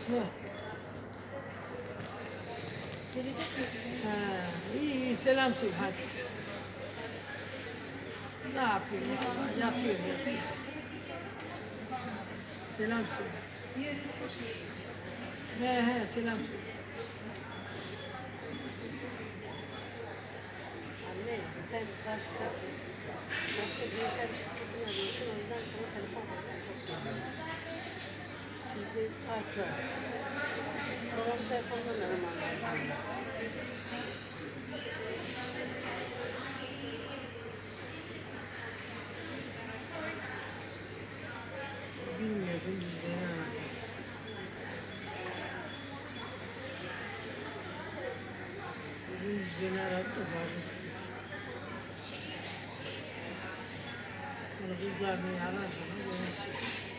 Ne? Ha, iyi iyi selam söyle hadi. Ne yapayım vallahi yatıyor. Selam söyle. He selam söyle. Anne sen başka cinsel bir şirketin arıyorsun, o yüzden sana telefon parası çok geliyor. Bizde farklı. Babam telefondan araman lazım. Bilmiyordum biz beni aradı. Bugün biz beni aradı da bari. Onu kızlar beni arar bana.